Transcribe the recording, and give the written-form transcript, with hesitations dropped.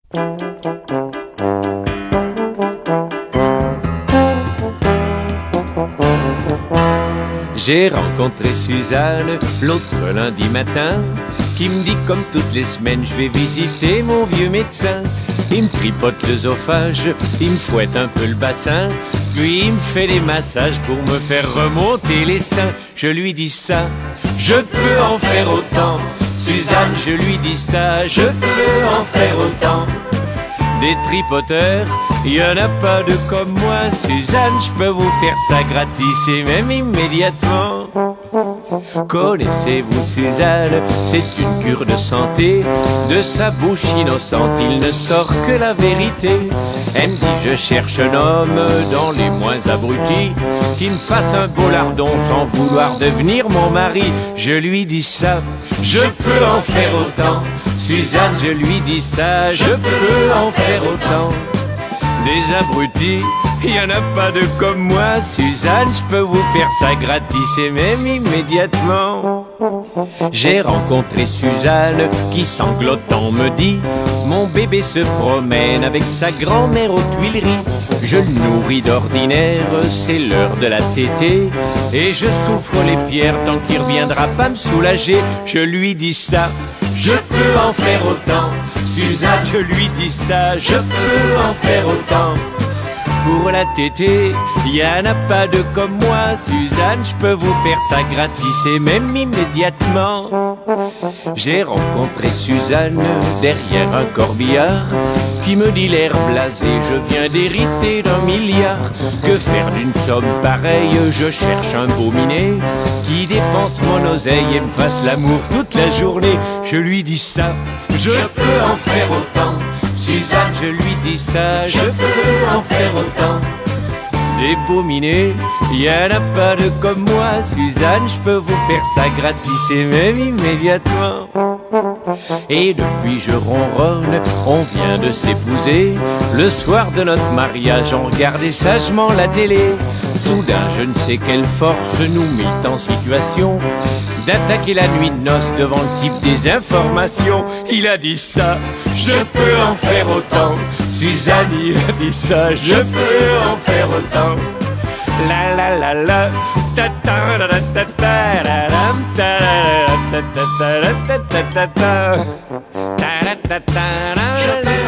J'ai rencontré Suzanne l'autre lundi matin, qui me dit comme toutes les semaines je vais visiter mon vieux médecin. Il me tripote l'œsophage, il me fouette un peu le bassin, puis il me fait des massages pour me faire remonter les seins. Je lui dis ça, je peux en faire autant. Suzanne, je lui dis ça, je peux en faire autant. Des tripoteurs, y en a pas de comme moi. Suzanne, je peux vous faire ça gratis et même immédiatement. Connaissez-vous Suzanne? C'est une cure de santé. De sa bouche innocente, il ne sort que la vérité. Elle me dit je cherche un homme dans les moins abrutis, qui me fasse un beau lardon sans vouloir devenir mon mari. Je lui dis ça, je peux en faire autant. Suzanne, je lui dis ça, je peux en faire autant. Des abrutis, y en a pas de comme moi. Suzanne, je peux vous faire ça gratis et même immédiatement. J'ai rencontré Suzanne qui sanglotant me dit mon bébé se promène avec sa grand-mère aux Tuileries. Je le nourris d'ordinaire, c'est l'heure de la tétée, et je souffre les pierres tant qu'il reviendra pas me soulager. Je lui dis ça, je peux en faire autant. Suzanne, je lui dis ça, je peux en faire autant. Pour la tétée, y en a pas de comme moi. Suzanne, je peux vous faire ça gratis et même immédiatement. J'ai rencontré Suzanne derrière un corbillard, qui me dit l'air blasé, je viens d'hériter d'1 milliard. Que faire d'une somme pareille? Je cherche un beau minet qui dépense mon oseille et me fasse l'amour toute la journée. Je lui dis ça, je peux en faire autant. Suzanne, je lui dis ça, je peux en faire autant. Des beaux minets, y en a pas de comme moi. Suzanne, je peux vous faire ça gratis et même immédiatement. Et depuis je ronronne, on vient de s'épouser. Le soir de notre mariage, on regardait sagement la télé. Soudain, je ne sais quelle force nous mit en situation d'attaquer la nuit de noces devant le type des informations. Il a dit ça, je peux en faire autant. Suzanne, il a dit ça, je peux en faire autant. La la la la, ta ta ta ta ta ta ta ta ta ta ta ta ta ta ta ta ta ta ta.